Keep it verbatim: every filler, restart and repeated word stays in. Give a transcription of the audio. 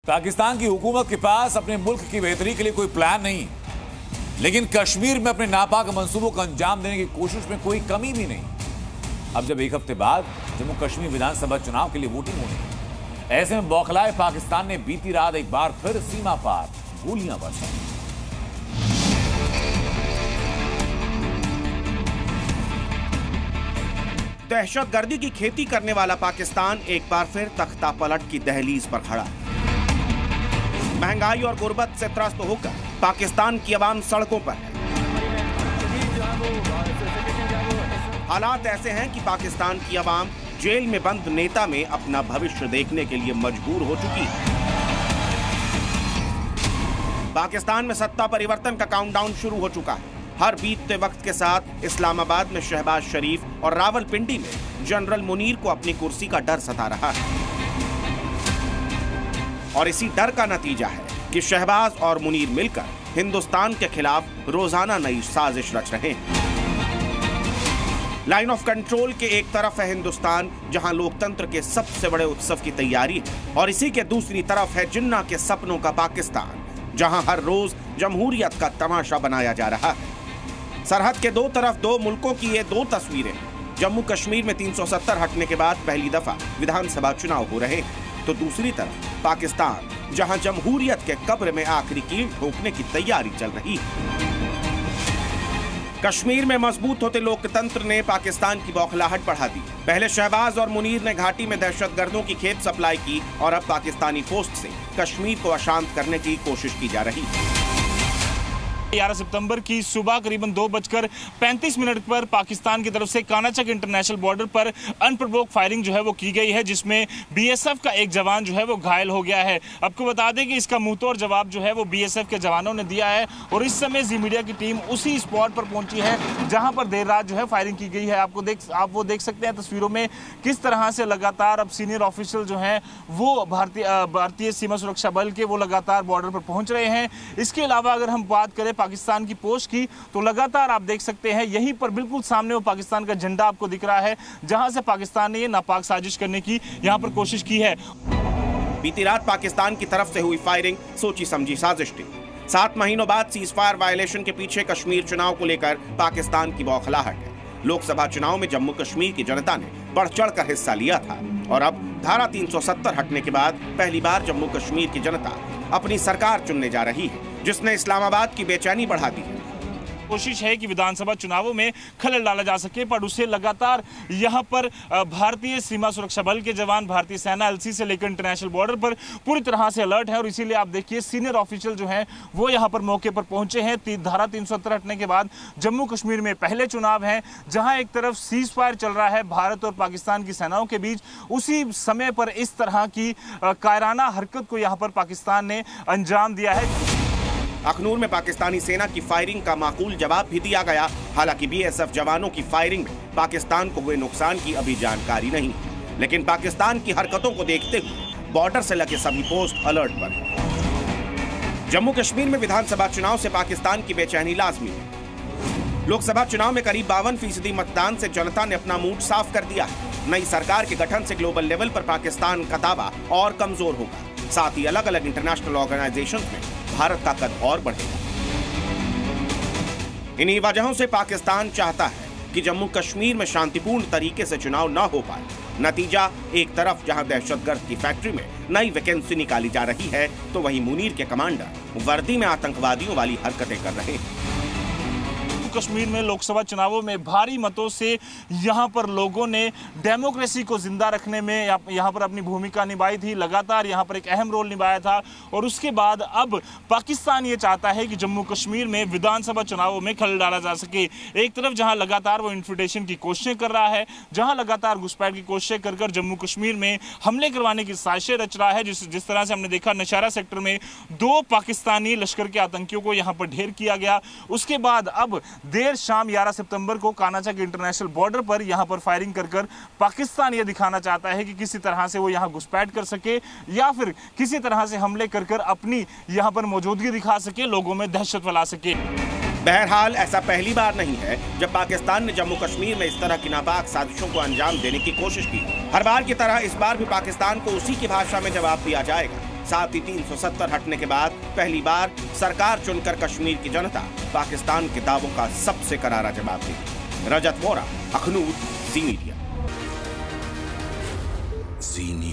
पाकिस्तान की हुकूमत के पास अपने मुल्क की बेहतरी के लिए कोई प्लान नहीं, लेकिन कश्मीर में अपने नापाक मंसूबों को अंजाम देने की कोशिश में कोई कमी भी नहीं। अब जब एक हफ्ते बाद जम्मू कश्मीर विधानसभा चुनाव के लिए वोटिंग होनी है, ऐसे में बौखलाए पाकिस्तान ने बीती रात एक बार फिर सीमा पार गोलियां बरसाई। दहशतगर्दी की खेती करने वाला पाकिस्तान एक बार फिर तख्ता पलट की दहलीज पर खड़ा है। महंगाई और गुर्बत से त्रस्त होकर पाकिस्तान की आवाम सड़कों पर है। हालात ऐसे हैं कि पाकिस्तान की आवाम जेल में बंद नेता में अपना भविष्य देखने के लिए मजबूर हो चुकी है। पाकिस्तान में सत्ता परिवर्तन का काउंटडाउन शुरू हो चुका है। हर बीतते वक्त के साथ इस्लामाबाद में शहबाज शरीफ और रावलपिंडी में जनरल मुनीर को अपनी कुर्सी का डर सता रहा है, और इसी डर का नतीजा है कि शहबाज और मुनीर मिलकर हिंदुस्तान के खिलाफ रोजाना नई साजिश रच रहे हैं। लाइन ऑफ कंट्रोल के एक तरफ है हिंदुस्तान, जहां लोकतंत्र के सबसे बड़े उत्सव की तैयारी है, और इसी के दूसरी तरफ है जिन्ना के सपनों का पाकिस्तान, जहां हर रोज जमहूरियत का तमाशा बनाया जा रहा है। सरहद के दो तरफ दो मुल्कों की ये दो तस्वीरें। जम्मू कश्मीर में तीन सौ सत्तर हटने के बाद पहली दफा विधानसभा चुनाव हो रहे हैं, तो दूसरी तरफ पाकिस्तान, जहां जमहूरियत के कब्र में आखिरी कील ठोकने की तैयारी चल रही है। कश्मीर में मजबूत होते लोकतंत्र ने पाकिस्तान की बौखलाहट बढ़ा दी। पहले शहबाज और मुनीर ने घाटी में दहशतगर्दों की खेप सप्लाई की, और अब पाकिस्तानी पोस्ट से कश्मीर को अशांत करने की कोशिश की जा रही है। ग्यारह सितंबर की सुबह करीबन दो बजकर पैंतीस मिनट पर पाकिस्तान की तरफ से कानाचक इंटरनेशनल बॉर्डर पर अनप्रोवोक्ड फायरिंग जो है वो की गई है, जिसमें बीएसएफ का एक जवान जो है वो घायल हो गया है। आपको बता दें कि इसका मुंहतोड़ जवाब जो है वो बीएसएफ के जवानों ने दिया है, और इस समय जी मीडिया की टीम उसी स्पॉट पर पहुंची है जहां पर देर रात जो है फायरिंग की गई है। आपको देख आप वो देख सकते हैं तस्वीरों में किस तरह से लगातार अब सीनियर ऑफिशियल जो है वो भारतीय भारतीय सीमा सुरक्षा बल के वो लगातार बॉर्डर पर पहुंच रहे हैं। इसके अलावा अगर हम बात करें पाकिस्तान की पोस्ट की, तो लगातार आप देख सकते हैं यहीं पर बिल्कुल सामने वो पाकिस्तान का झंडा आपको दिख रहा है, जहां से पाकिस्तान ने ये नापाक साजिश करने की यहां पर कोशिश की है। बीती रात पाकिस्तान की तरफ से हुई फायरिंग सोची समझी साजिश थी। सात महीनों बाद सीज फायर वायलेशन के पीछे कश्मीर चुनाव को लेकर पाकिस्तान की बौखलाहट है। लोकसभा चुनाव में जम्मू कश्मीर की जनता ने बढ़ चढ़ कर हिस्सा लिया था, और अब धारा तीन सौ सत्तर हटने के बाद पहली बार जम्मू कश्मीर की जनता अपनी सरकार चुनने जा रही है, जिसने इस्लामाबाद की बेचैनी बढ़ा दी है। कोशिश है कि विधानसभा चुनावों में खलल डाला जा सके, पर उसे लगातार यहां पर भारतीय सीमा सुरक्षा बल के जवान, भारतीय सेना एलसी से लेकर इंटरनेशनल बॉर्डर पर पूरी तरह से अलर्ट है, और इसीलिए आप देखिए सीनियर ऑफिशियल जो हैं वो यहां पर मौके पर पहुंचे हैं। धारा तीन सौ सत्तर हटने के बाद जम्मू कश्मीर में पहले चुनाव हैं, जहां एक तरफ सीज फायर चल रहा है भारत और पाकिस्तान की सेनाओं के बीच, उसी समय पर इस तरह की कायराना हरकत को यहां पर पाकिस्तान ने अंजाम दिया है। अखनूर में पाकिस्तानी सेना की फायरिंग का माकूल जवाब भी दिया गया। हालांकि बीएसएफ जवानों की फायरिंग में पाकिस्तान को हुए नुकसान की अभी जानकारी नहीं, लेकिन पाकिस्तान की हरकतों को देखते हुए बॉर्डर से लगे सभी पोस्ट अलर्ट पर हैं। जम्मू कश्मीर में विधानसभा चुनाव से पाकिस्तान की बेचैनी लाजमी है। लोकसभा चुनाव में करीब बावन फीसदी मतदान से जनता ने अपना मूड साफ कर दिया है। नई सरकार के गठन से ग्लोबल लेवल पर पाकिस्तान का दावा और कमजोर होगा। साथ ही अलग अलग इंटरनेशनल ऑर्गेनाइजेशन में भारत का कद और बढ़ेगा। इन्हीं वजहों से पाकिस्तान चाहता है कि जम्मू कश्मीर में शांतिपूर्ण तरीके से चुनाव न हो पाए। नतीजा, एक तरफ जहां दहशतगर्द की फैक्ट्री में नई वैकेंसी निकाली जा रही है, तो वहीं मुनीर के कमांडर वर्दी में आतंकवादियों वाली हरकतें कर रहे हैं। कश्मीर में लोकसभा चुनावों में भारी मतों से यहां पर लोगों ने डेमोक्रेसी को जिंदा रखने में यहां पर अपनी भूमिका निभाई थी, लगातार यहां पर एक अहम रोल निभाया था, और उसके बाद अब पाकिस्तान ये चाहता है कि जम्मू कश्मीर में विधानसभा चुनावों में खलल डाला जा सके। एक तरफ जहां लगातार वो इन्फिल्ट्रेशन की कोशिशें कर रहा है, जहां लगातार घुसपैठ की कोशिशें कर कर जम्मू कश्मीर में हमले करवाने की साजिशें रच रहा है। जिस जिस तरह से हमने देखा नौशहरा सेक्टर में दो पाकिस्तानी लश्कर के आतंकियों को यहां पर ढेर किया गया। उसके बाद अब देर शाम ग्यारह सितंबर को कानाचक इंटरनेशनल बॉर्डर पर यहां पर फायरिंग कर कर पाकिस्तान यह दिखाना चाहता है कि किसी तरह से वो यहां घुसपैठ कर सके, या फिर किसी तरह से हमले कर कर अपनी यहां पर मौजूदगी दिखा सके, लोगों में दहशत फैला सके। बहरहाल ऐसा पहली बार नहीं है जब पाकिस्तान ने जम्मू कश्मीर में इस तरह की नापाक साजिशों को अंजाम देने की कोशिश की। हर बार की तरह इस बार भी पाकिस्तान को उसी की भाषा में जवाब दिया जाएगा। साथ ही तीन सौ सत्तर हटने के बाद पहली बार सरकार चुनकर कश्मीर की जनता पाकिस्तान के दावों का सबसे करारा जवाब दी। रजत वोरा, अखनूर, जी मीडिया।